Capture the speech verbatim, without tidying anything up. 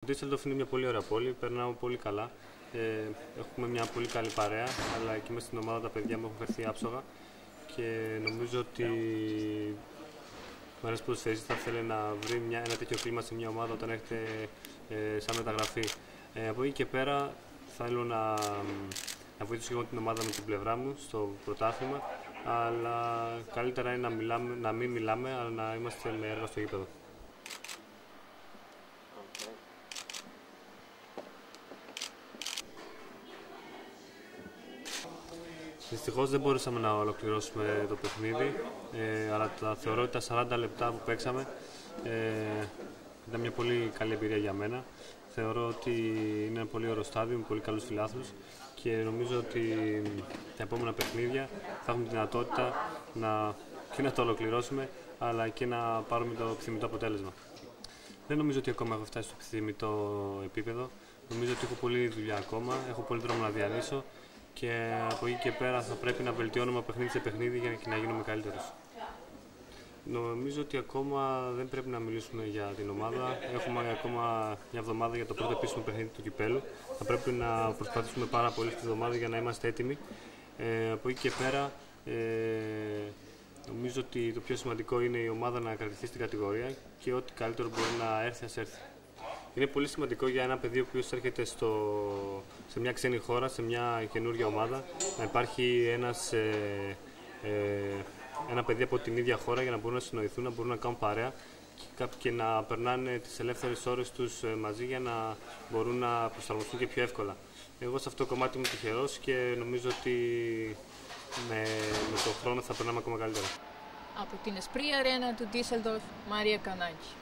Ντίσσελντορφ είναι μια πολύ ωραία πόλη, περνάω πολύ καλά. Ε, έχουμε μια πολύ καλή παρέα, αλλά και μέσα στην ομάδα τα παιδιά μου έχουν φερθεί άψογα και νομίζω ότι ένας ποδοσφαιριστής θα θέλει να βρει μια, ένα τέτοιο κλίμα σε μια ομάδα όταν έρχεται ε, σαν μεταγραφή. Ε, από εκεί και πέρα θέλω να, να βοηθήσω εγώ την ομάδα με την πλευρά μου στο πρωτάθλημα, αλλά καλύτερα είναι να, μιλάμε, να μην μιλάμε, αλλά να είμαστε με έργα στο γήπεδο. Δυστυχώς δεν μπορούσαμε να ολοκληρώσουμε το παιχνίδι, ε, αλλά τα, θεωρώ ότι τα σαράντα λεπτά που παίξαμε ε, ήταν μια πολύ καλή εμπειρία για μένα. Θεωρώ ότι είναι ένα πολύ ωραίο στάδιο με πολύ καλούς φιλάθλους και νομίζω ότι τα επόμενα παιχνίδια θα έχουμε τη δυνατότητα να, και να το ολοκληρώσουμε, αλλά και να πάρουμε το επιθυμητό αποτέλεσμα. Δεν νομίζω ότι ακόμα έχω φτάσει στο επιθυμητό επίπεδο. Νομίζω ότι έχω πολλή δουλειά ακόμα, έχω πολύ δρόμο να διανύσω και από εκεί και πέρα θα πρέπει να βελτιώνουμε από παιχνίδι σε παιχνίδι για να γίνουμε καλύτερος. Νομίζω ότι ακόμα δεν πρέπει να μιλήσουμε για την ομάδα. Έχουμε ακόμα μια εβδομάδα για το πρώτο επίσημο παιχνίδι του κυπέλου. Θα πρέπει να προσπαθήσουμε πάρα πολύ στη εβδομάδα για να είμαστε έτοιμοι. Ε, από εκεί και πέρα, ε, νομίζω ότι το πιο σημαντικό είναι η ομάδα να κρατηθεί στην κατηγορία και ό,τι καλύτερο μπορεί να έρθει, ας έρθει. Είναι πολύ σημαντικό για ένα παιδί ο οποίος έρχεται στο, σε μια ξένη χώρα, σε μια καινούργια ομάδα, να υπάρχει ένας, ε, ε, ένα παιδί από την ίδια χώρα για να μπορούν να συνοηθούν, να μπορούν να κάνουν παρέα και, και να περνάνε τις ελεύθερες ώρες τους μαζί για να μπορούν να προσαρμοστούν και πιο εύκολα. Εγώ σε αυτό το κομμάτι είμαι τυχερός και νομίζω ότι με, με τον χρόνο θα περνάμε ακόμα καλύτερα. Από την Esprit Arena του Ντίσσελντορφ, Μάρια Κανάκη.